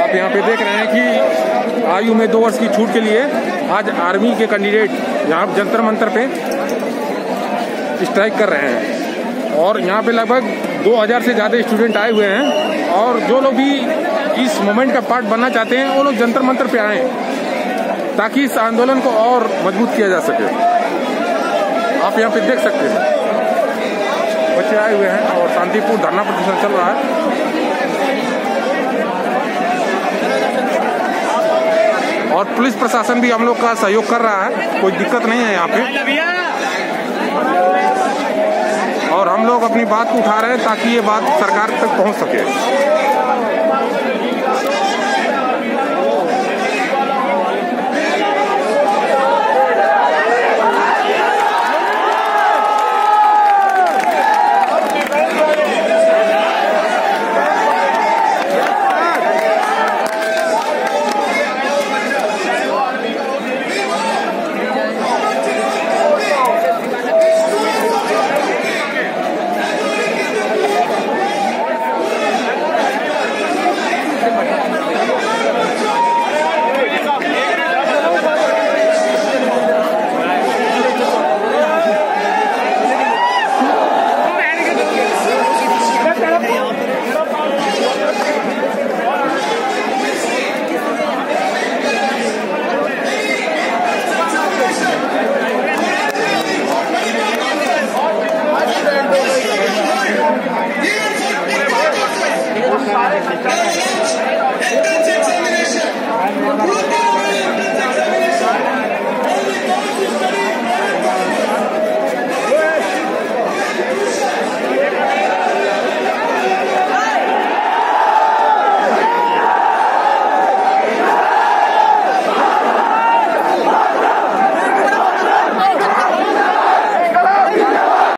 आप यहाँ पे देख रहे हैं कि आयु में 2 वर्ष की छूट के लिए आज आर्मी के कैंडिडेट यहाँ जंतर मंतर पे स्ट्राइक कर रहे हैं और यहाँ पे लगभग 2000 से ज़्यादा स्टूडेंट आए हुए हैं और जो लोग भी इस मूवमेंट का पार्ट बनना चाहते हैं वो लोग जंतर मंतर पे आए ताकि इस आंदोलन को और मजबूत किया जा सके। आप यहाँ पे देख सकते हैं बच्चे आए हुए हैं और शांतिपूर्ण धरना प्रदर्शन चल रहा है। और पुलिस प्रशासन भी हम लोग का सहयोग कर रहा है, कोई दिक्कत नहीं है यहाँ पे। और हम लोग अपनी बात को उठा रहे हैं ताकि ये बात सरकार तक पहुँच सके।